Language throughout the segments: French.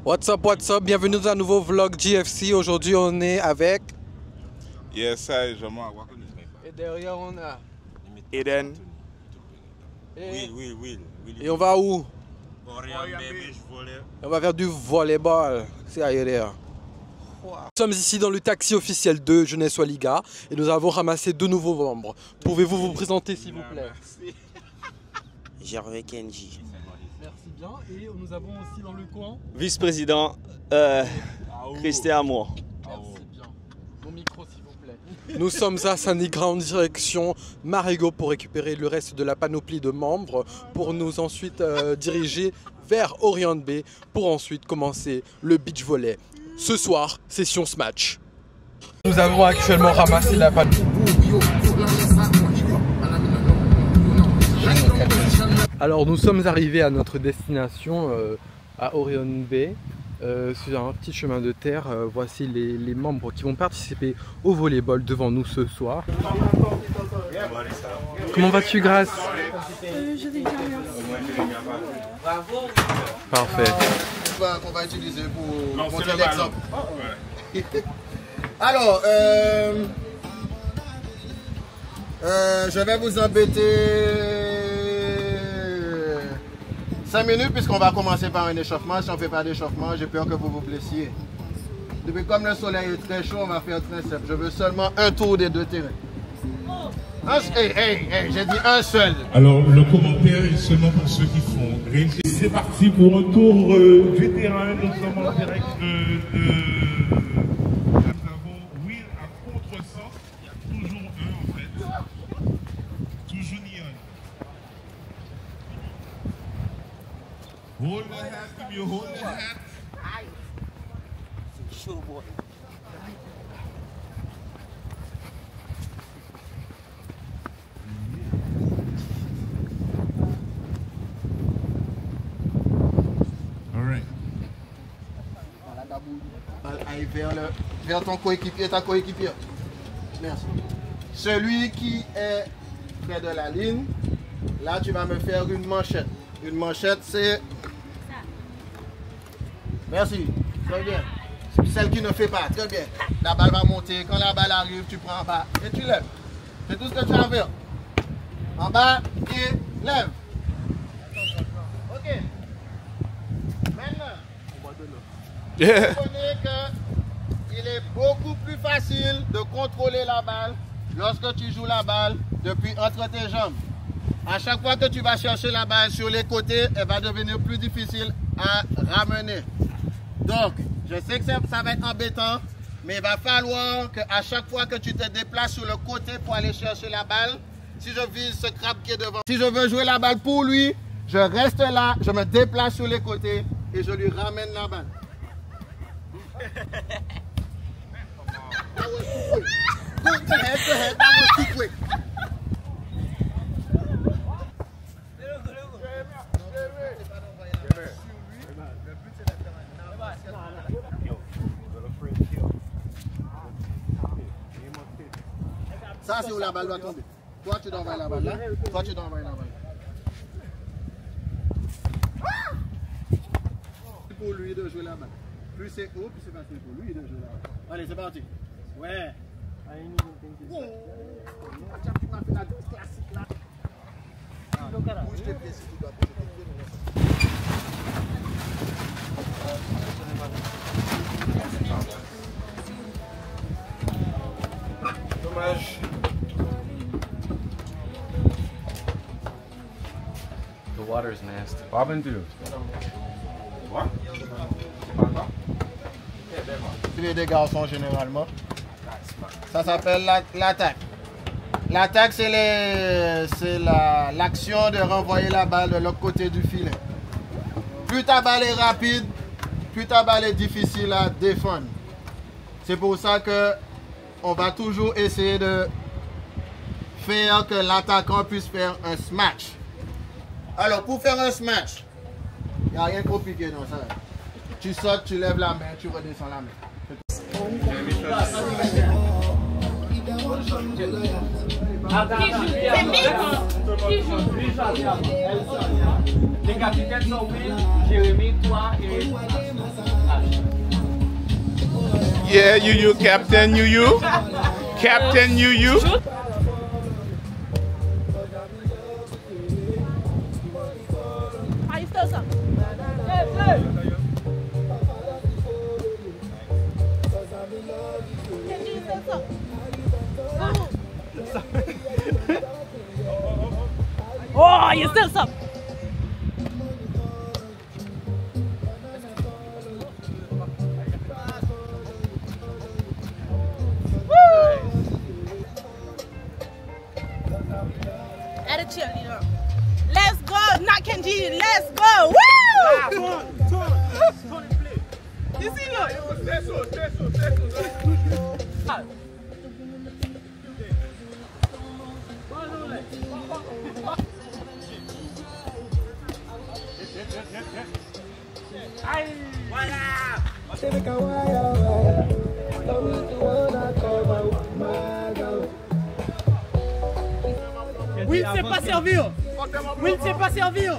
What's up, bienvenue dans un nouveau vlog GFC. Aujourd'hui on est avec... Yes, I, Et derrière on a... Eden. Will. Et on va où? Volley. On va faire du volleyball. C'est ailleurs. Nous sommes ici dans le taxi officiel de Jeunesse Waliga et nous avons ramassé 2 nouveaux membres. Pouvez-vous vous présenter s'il vous plaît? Gervais Kenji. Merci bien. Et nous avons aussi dans le coin... Vice-président Christian Amour. Merci bien. Mon micro s'il vous plaît. Nous sommes à Saint-Nigra en direction Marigot pour récupérer le reste de la panoplie de membres pour nous ensuite diriger vers Orient Bay pour ensuite commencer le beach volley. Ce soir, session Smash. Nous avons actuellement ramassé la panoplie. Alors nous sommes arrivés à notre destination à Orient Bay. Sur un petit chemin de terre, voici les membres qui vont participer au volleyball devant nous ce soir. Comment vas-tu, Grâce? Je vais bien, merci. Parfait. Qu'on va utiliser pour montrer l'exemple. Alors, je vais vous embêter 5 minutes puisqu'on va commencer par un échauffement. Si on ne fait pas d'échauffement, j'ai peur que vous vous blessiez. Depuis comme le soleil est très chaud, on va faire très simple. Je veux seulement un tour des 2 terrains. J'ai dit un seul. Alors, le commentaire est seulement pour ceux qui font. C'est parti pour un tour du terrain. Nous sommes en direct Nous avons Will à contre-sens. Il y a toujours un en fait. Toujours Neon. Hold the hat, come you hold the hat. Aille vers ton coéquipier, ta coéquipière. Merci. Celui qui est près de la ligne, là tu vas me faire une manchette. Une manchette c'est... Merci, très bien. Celle qui ne fait pas, très bien. La balle va monter, quand la balle arrive, tu prends en bas et tu lèves. C'est tout ce que tu as à faire. En bas et lève. Ok. Maintenant. Vous comprenez qu'il est beaucoup plus facile de contrôler la balle lorsque tu joues la balle depuis entre tes jambes. À chaque fois que tu vas chercher la balle sur les côtés, elle va devenir plus difficile à ramener. Donc, je sais que ça va être embêtant, mais il va falloir qu'à chaque fois que tu te déplaces sur le côté pour aller chercher la balle, si je vise ce crabe qui est devant, si je veux jouer la balle pour lui, je reste là, je me déplace sur les côtés et je lui ramène la balle. That was too quick. Go ahead. That was too quick. Ça, c'est où la balle doit tomber. Toi, tu dois envoyer la balle là. Toi, tu dois envoyer la balle là. C'est pour lui de jouer la balle. Plus c'est haut, plus c'est facile pour lui de jouer la balle. Allez, c'est parti. Ouais. Oh. Tu m'as fait la classique là. Bouge tes pieds si tu dois bouger tes pieds. Dommage. The water's nasty. Bobbin do. What? C'est des garçons généralement. Ça s'appelle l'attaque. L'attaque, c'est l'action de renvoyer la balle de l'autre côté du filet. Plus ta balle est rapide, plus ta balle est difficile à défendre. C'est pour ça que on va toujours essayer de faire que l'attaquant puisse faire un smash. Alors, pour faire un smash, il n'y a rien de compliqué dans ça. Tu sautes, tu lèves la main, tu redescends la main. Les capitaines sont Will, Jérémy, toi et Yeah, you, Captain, you. Captain, you. Are you still some? Oh, you still some? At a cheerleader. Let's go, not Kenji. Let's go. Woo! You see look. Will ne sait pas servir. Will ne sait pas servir.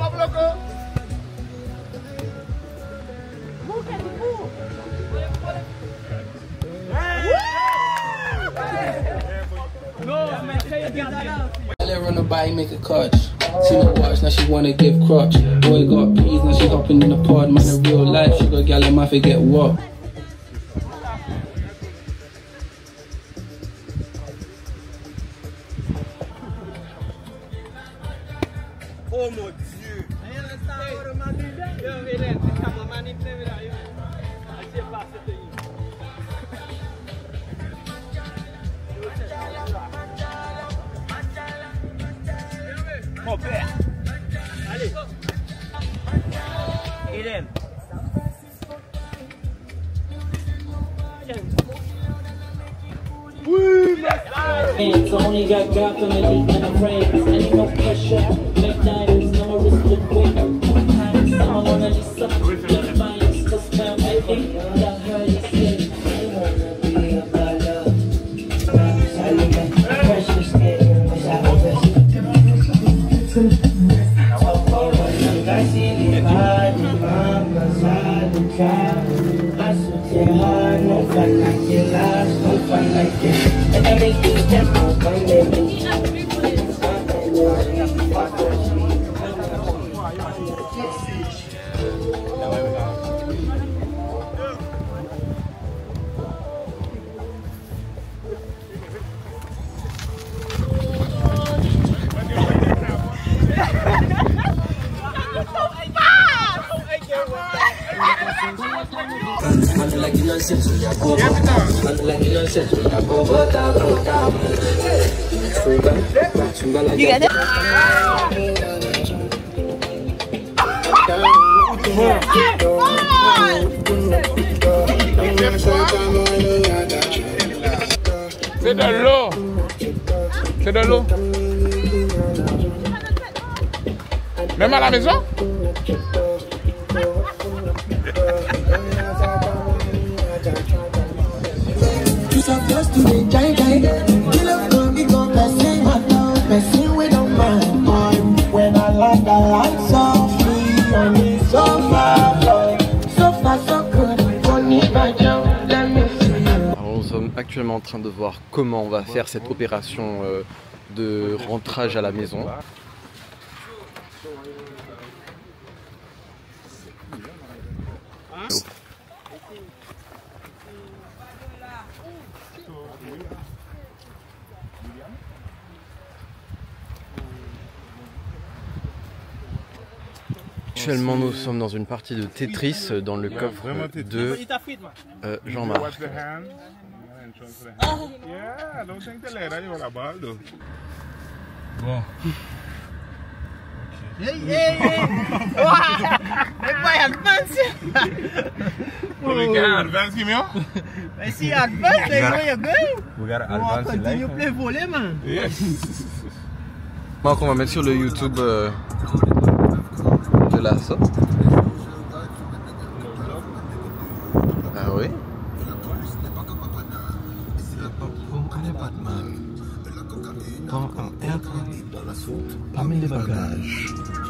I let her run her body, make a clutch. See no watch, now she wanna give crutch. Boy got peas, now she hopping in the pod. Man, in real life, she got gal in my forget what. Oh mon Dieu! Mon père! Allez! Hélène! It's only got God from the deep and I'm praying. Ain't no pressure. Make diamonds, no wrist look quick. Someone wanna just suck. Get mine, it's just my baby. Got her, you see. I wanna be a brother. Precious skin, wish I was best. I see the hard, the mama's hard, the child. I should say hard, no fun like it last, no fun like it. And I make you step on my baby. You get it? C'est de l'eau. C'est de l'eau. Même à la maison? Alors, nous sommes actuellement en train de voir comment on va faire cette opération de rentrage à la maison. Actuellement, nous sommes dans une partie de Tetris dans le coffre de Jean-Marc. Bon. Hey! Boy, advance! We can advance him, yo? I see advance, they know you're going. We gotta advance in life. Continue play volley, man. Yes. Donc on va mettre sur le YouTube de la SO. Ah oui. Prends un aircraft dans la soute parmi les bagages.